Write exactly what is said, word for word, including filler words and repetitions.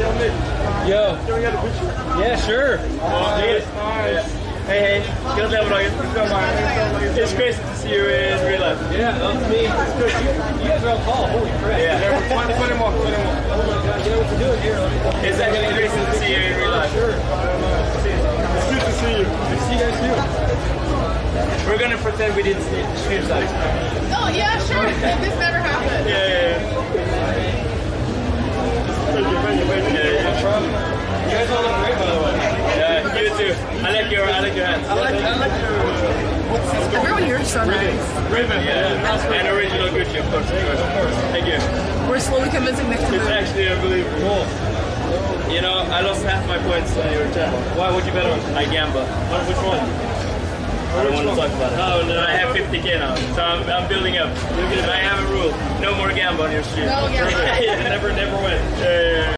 Yo. Yeah, sure. Oh, nice. Nice. Hey, hey. Good level again. It's crazy to see you in real life. Yeah, that's me. You guys are all tall. Holy crap. Yeah. twenty, twenty more. twenty more. Oh my god, you know what to do here. It's actually crazy to see you in real life. Sure. It's good to see you. Good to see you guys too. We're gonna pretend we didn't see stream side. Oh yeah, sure. This never happened. Yeah, yeah, yeah. Thank you, thank you, thank you. Yeah, yeah. No problem. You guys all look great, by the way. Yeah, you too. I like your, I like your hands. I like, I like your... Everyone here is so nice. Ribbon, yeah. And original Gucci, of course. Of course. Thank you. We're slowly convincing Nick to It's move. actually unbelievable. Cool. You know, I lost half my points on your channel. Why? What'd you bet on? I gamble. Which one? I don't want to talk about it. Oh, no. I have fifty K now, so I'm, I'm building up. I have a rule. No more gamble on your stream. No gamble. Never, never win. Yeah, yeah, yeah.